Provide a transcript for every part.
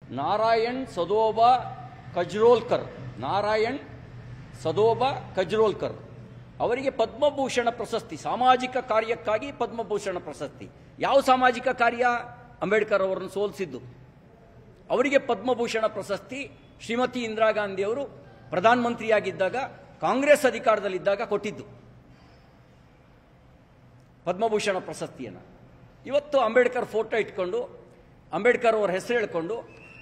ನಾರಾಯಣ್ ಸದೋಬಾ ಕಜ್ರೋಲ್ಕರ್ ಅವರಿಗೆ ಪದ್ಮಭೂಷಣ ಪ್ರಶಸ್ತಿ, ಸಾಮಾಜಿಕ ಕಾರ್ಯಕ್ಕಾಗಿ ಪದ್ಮಭೂಷಣ ಪ್ರಶಸ್ತಿ. ಯಾವ ಸಾಮಾಜಿಕ ಕಾರ್ಯ? ಅಂಬೇಡ್ಕರ್ ಅವರನ್ನು ಸೋಲಿಸಿದ್ದು. ಅವರಿಗೆ ಪದ್ಮಭೂಷಣ ಪ್ರಶಸ್ತಿ ಶ್ರೀಮತಿ ಇಂದಿರಾ ಗಾಂಧಿ ಅವರು ಪ್ರಧಾನಮಂತ್ರಿಯಾಗಿದ್ದಾಗ, ಕಾಂಗ್ರೆಸ್ ಅಧಿಕಾರದಲ್ಲಿದ್ದಾಗ ಕೊಟ್ಟಿದ್ದು ಪದ್ಮಭೂಷಣ ಪ್ರಶಸ್ತಿಯನ್ನು. ಇವತ್ತು ಅಂಬೇಡ್ಕರ್ ಫೋಟೋ ಇಟ್ಕೊಂಡು, ಅಂಬೇಡ್ಕರ್ ಅವರ ಹೆಸರು ಹೇಳ್ಕೊಂಡು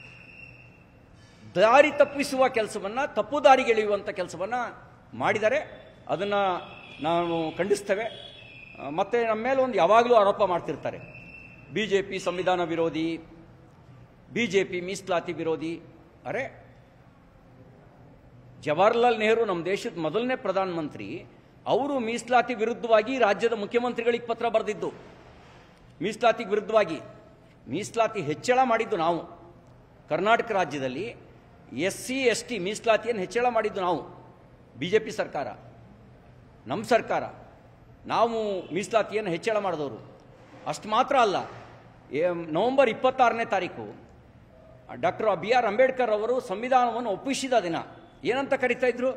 ದಾರಿ ತಪ್ಪಿಸುವ ಕೆಲಸವನ್ನು, ತಪ್ಪು ದಾರಿಗೆಳೆಯುವಂಥ ಕೆಲಸವನ್ನು ಮಾಡಿದ್ದಾರೆ. ಅದನ್ನು ನಾವು ಖಂಡಿಸ್ತೇವೆ. ಮತ್ತು ನಮ್ಮ ಮೇಲೆ ಒಂದು ಯಾವಾಗಲೂ ಆರೋಪ ಮಾಡ್ತಿರ್ತಾರೆ, BJP ಸಂವಿಧಾನ ವಿರೋಧಿ, BJP ಮೀಸಲಾತಿ ವಿರೋಧಿ. ಅರೆ, ಜವಾಹರ್ಲಾಲ್ ನೆಹರು ನಮ್ಮ ದೇಶದ ಮೊದಲನೇ ಪ್ರಧಾನಮಂತ್ರಿ, ಅವರು ಮೀಸಲಾತಿ ವಿರುದ್ಧವಾಗಿ ರಾಜ್ಯದ ಮುಖ್ಯಮಂತ್ರಿಗಳಿಗೆ ಪತ್ರ ಬರೆದಿದ್ದು. ಮೀಸಲಾತಿ ವಿರುದ್ಧವಾಗಿ ಮೀಸಲಾತಿ ಹೆಚ್ಚಳ ಮಾಡಿದ್ದು ನಾವು. ಕರ್ನಾಟಕ ರಾಜ್ಯದಲ್ಲಿ SC ST ಮೀಸಲಾತಿಯನ್ನು ಹೆಚ್ಚಳ ಮಾಡಿದ್ದು ನಾವು, BJP ಸರ್ಕಾರ, ನಮ್ಮ ಸರ್ಕಾರ. ನಾವು ಮೀಸಲಾತಿಯನ್ನು ಹೆಚ್ಚಳ ಮಾಡಿದವರು. ಅಷ್ಟು ಮಾತ್ರ ಅಲ್ಲ, ನವೆಂಬರ್ 26ನೇ ತಾರೀಕು ಡಾಕ್ಟರ್ BR ಅಂಬೇಡ್ಕರ್ ಅವರು ಸಂವಿಧಾನವನ್ನು ಒಪ್ಪಿಸಿದ ದಿನ. ಏನಂತ ಕರಿತಾ ಇದ್ರು?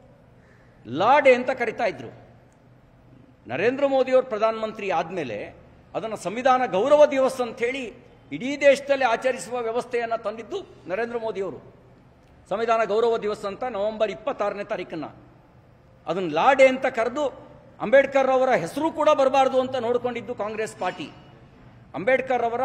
ಲಾ ಡೇ ಅಂತ ಕರಿತಾ ಇದ್ರು. ನರೇಂದ್ರ ಮೋದಿಯವರು ಪ್ರಧಾನಮಂತ್ರಿ ಆದಮೇಲೆ ಅದನ್ನು ಸಂವಿಧಾನ ಗೌರವ ದಿವಸ ಅಂಥೇಳಿ ಇಡೀ ದೇಶದಲ್ಲಿ ಆಚರಿಸುವ ವ್ಯವಸ್ಥೆಯನ್ನು ತಂದಿದ್ದು ನರೇಂದ್ರ ಮೋದಿಯವರು. ಸಂವಿಧಾನ ಗೌರವ ದಿವಸ ಅಂತ ನವೆಂಬರ್ 26ನೇ ತಾರೀಕನ್ನು ಅದನ್ನು ಲಾ ಡೇ ಅಂತ ಕರೆದು ಅಂಬೇಡ್ಕರ್ ಅವರ ಹೆಸರು ಕೂಡ ಬರಬಾರ್ದು ಅಂತ ನೋಡಿಕೊಂಡಿದ್ದು ಕಾಂಗ್ರೆಸ್ ಪಾರ್ಟಿ. ಅಂಬೇಡ್ಕರ್ ಅವರ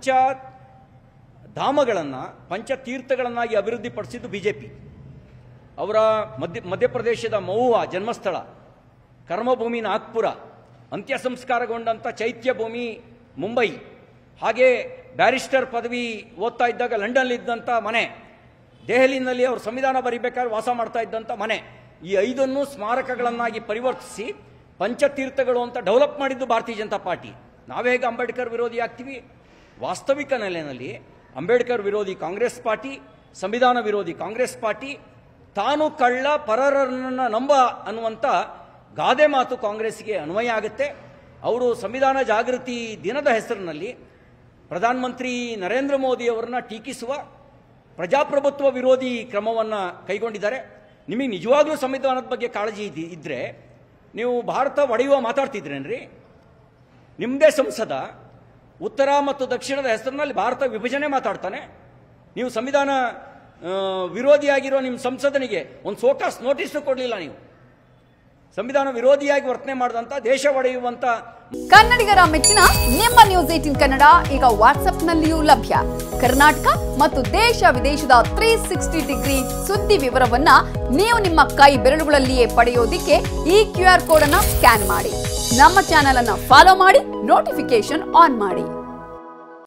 ಪಂಚಧಾಮಗಳನ್ನು, ಪಂಚತೀರ್ಥಗಳನ್ನಾಗಿ ಅಭಿವೃದ್ಧಿಪಡಿಸಿದ್ದು BJP. ಅವರ ಮಧ್ಯಪ್ರದೇಶದ ಮಹುವಾ ಜನ್ಮಸ್ಥಳ, ಕರ್ಮಭೂಮಿ ನಾಗ್ಪುರ, ಅಂತ್ಯ ಸಂಸ್ಕಾರಗೊಂಡಂಥ ಚೈತ್ಯ ಭೂಮಿ ಮುಂಬೈ, ಹಾಗೆ ಬ್ಯಾರಿಸ್ಟರ್ ಪದವಿ ಓದ್ತಾ ಇದ್ದಾಗ ಲಂಡನ್ಲಿದ್ದಂಥ ಮನೆ, ದೆಹಲಿನಲ್ಲಿ ಅವರು ಸಂವಿಧಾನ ಬರೀಬೇಕಾದ್ರೆ ವಾಸ ಮಾಡ್ತಾ ಇದ್ದಂಥ ಮನೆ, ಈ 5 ಸ್ಮಾರಕಗಳನ್ನಾಗಿ ಪರಿವರ್ತಿಸಿ ಪಂಚತೀರ್ಥಗಳು ಅಂತ ಡೆವಲಪ್ ಮಾಡಿದ್ದು ಭಾರತೀಯ ಜನತಾ ಪಾರ್ಟಿ. ನಾವೇ ಹೇಗೆ ಅಂಬೇಡ್ಕರ್ ವಿರೋಧಿ ಆಗ್ತೀವಿ? ವಾಸ್ತವಿಕ ನೆಲೆಯಲ್ಲಿ ಅಂಬೇಡ್ಕರ್ ವಿರೋಧಿ ಕಾಂಗ್ರೆಸ್ ಪಾರ್ಟಿ, ಸಂವಿಧಾನ ವಿರೋಧಿ ಕಾಂಗ್ರೆಸ್ ಪಾರ್ಟಿ, ತಾನು ಕಳ್ಳ ಪರರನ್ನ ನಂಬ ಅನ್ನುವಂಥ ಗಾದೆ ಮಾತು ಕಾಂಗ್ರೆಸ್ಗೆ ಅನ್ವಯ ಆಗುತ್ತೆ. ಅವರು ಸಂವಿಧಾನ ಜಾಗೃತಿ ದಿನದ ಹೆಸರಿನಲ್ಲಿ ಪ್ರಧಾನಮಂತ್ರಿ ನರೇಂದ್ರ ಮೋದಿ ಅವರನ್ನ ಟೀಕಿಸುವ ಪ್ರಜಾಪ್ರಭುತ್ವ ವಿರೋಧಿ ಕ್ರಮವನ್ನು ಕೈಗೊಂಡಿದ್ದಾರೆ. ನಿಮಗೆ ನಿಜವಾಗ್ಲೂ ಸಂವಿಧಾನದ ಬಗ್ಗೆ ಕಾಳಜಿ ಇದ್ದರೆ ನೀವು ಭಾರತ ಒಡೆಯುವ ಮಾತಾಡ್ತಿದ್ರೇನ್ರಿ? ನಿಮ್ಮದೇ ಸಂಸದ ಉತ್ತರ ಮತ್ತು ದಕ್ಷಿಣದ ಹೆಸರಿನಲ್ಲಿ ಭಾರತ ವಿಭಜನೆ ಮಾತಾಡ್ತಾನೆ. ನೀವು ಸಂವಿಧಾನ ವಿರೋಧಿಯಾಗಿರೋ ನಿಮ್ಮ ಸಂಸದನಿಗೆ ಒಂದು ಸೋಕಾಸ್ ನೋಟಿಸ್ ಕೊಡಲಿಲ್ಲ. ನೀವು ಸಂವಿಧಾನ ವಿರೋಧಿಯಾಗಿ ವರ್ತನೆ ಮಾಡಿದಂಥ, ದೇಶ ಒಡೆಯುವಂತ ಕನ್ನಡಿಗರ ಮೆಚ್ಚಿನ ನಿಮ್ಮ ನ್ಯೂಸ್ 18 ಕನ್ನಡ ಈಗ ವಾಟ್ಸ್ಆಪ್ನಲ್ಲಿಯೂ ಲಭ್ಯ. ಕರ್ನಾಟಕ ಮತ್ತು ದೇಶ ವಿದೇಶದ 360 ಡಿಗ್ರಿ ಸುದ್ದಿ ವಿವರವನ್ನ ನೀವು ನಿಮ್ಮ ಕೈ ಬೆರಳುಗಳಲ್ಲಿಯೇ ಪಡೆಯೋದಿಕ್ಕೆ ಈ QR ಕೋಡ್ ಅನ್ನು ಸ್ಕ್ಯಾನ್ ಮಾಡಿ. ನಮ್ಮ ಚಾನೆಲ್ ಅನ್ನು ಫಾಲೋ ಮಾಡಿ, ನೋಟಿಫಿಕೇಶನ್ ಆನ್ ಮಾಡಿ.